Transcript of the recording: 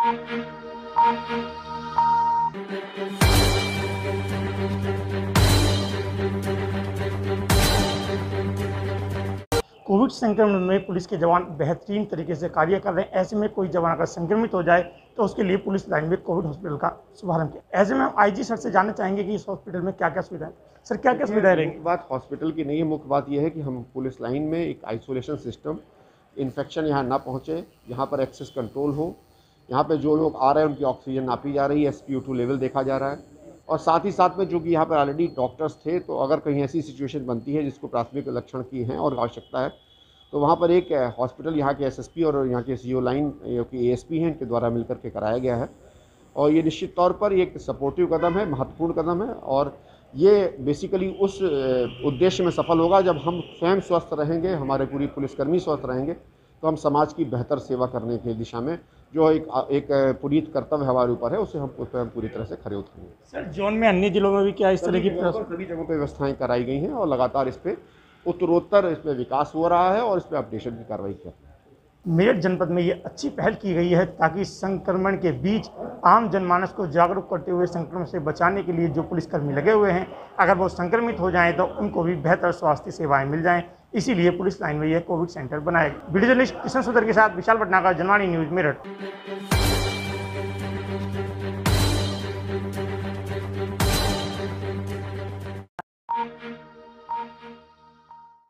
Covid संक्रमण में police के जवान बेहतरीन तरीके से कार्य कर रहे हैं। ऐसे में कोई जवान अगर संक्रमित हो जाए तो उसके लिए पुलिस लाइन में कोविड हॉस्पिटल का शुभारंभ किया। ऐसे में हम आईजी सर से जानना चाहेंगे कि इस हॉस्पिटल में क्या क्या सुविधाएं, सर क्या क्या सुविधाएं रहेंगी। मुख्य बात हॉस्पिटल की नहीं है, मुख्य बात यह है कि हम पुलिस लाइन में एक आइसोलेशन सिस्टम, इन्फेक्शन यहाँ ना पहुँचे, यहाँ पर एक्सेस कंट्रोल हो, यहाँ पर जो लोग आ रहे हैं उनकी ऑक्सीजन नापी जा रही है, SpO2 लेवल देखा जा रहा है, और साथ ही साथ में जो कि यहाँ पर ऑलरेडी डॉक्टर्स थे, तो अगर कहीं ऐसी सिचुएशन बनती है जिसको प्राथमिक लक्षण की हैं और आवश्यकता है तो वहाँ पर एक हॉस्पिटल यहाँ के SSP और यहाँ के CO लाइन जो कि ASP हैं इनके द्वारा मिलकर के कराया गया है। और ये निश्चित तौर पर एक सपोर्टिव कदम है, महत्वपूर्ण कदम है, और ये बेसिकली उस उद्देश्य में सफल होगा जब हम स्वयं स्वस्थ रहेंगे, हमारे पूरी पुलिसकर्मी स्वस्थ रहेंगे, तो हम समाज की बेहतर सेवा करने की दिशा में जो एक पुनीत कर्तव्य हमारे ऊपर है उसे हम पूरी तरह से खरे उतरेंगे। सर जोन में अन्य जिलों में भी क्या इस तरह की सभी जगहों पर व्यवस्थाएँ कराई गई हैं और लगातार इस पर उत्तरोत्तर इस पर विकास हो रहा है और इस पर अपडेशन की कार्रवाई कर। मेरठ जनपद में ये अच्छी पहल की गई है ताकि संक्रमण के बीच आम जनमानस को जागरूक करते हुए संक्रमण से बचाने के लिए जो पुलिसकर्मी लगे हुए हैं, अगर वो संक्रमित हो जाएं तो उनको भी बेहतर स्वास्थ्य सेवाएं मिल जाएं। इसीलिए पुलिस लाइन में यह कोविड सेंटर बनाया गया। वीडियो जर्नलिस्ट किशन सुंदर के साथ विशाल भटनागर, जनवाणी न्यूज़, मेरठ।